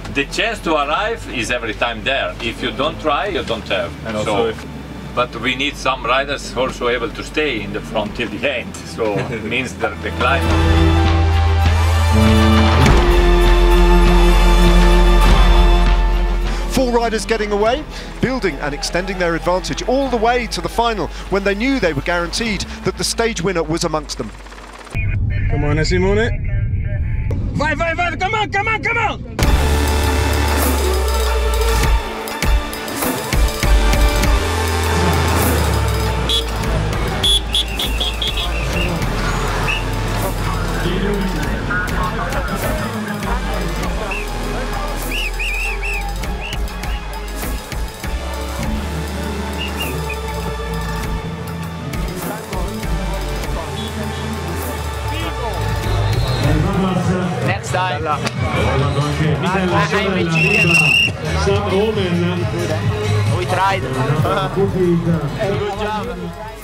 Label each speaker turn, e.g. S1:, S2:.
S1: the chance to arrive is every time there. If you don't try, you don't have.
S2: And also
S1: but we need some riders also able to stay in the front till the end. So it means that the climb.
S3: 4 riders getting away, building and extending their advantage all the way to the final when they knew they were guaranteed that the stage winner was amongst them.
S2: Come on, Simone. Vai, vai, vai, come on, come on, come on!
S4: Next time.
S5: Simone.
S4: We tried.
S5: Good
S4: Good job.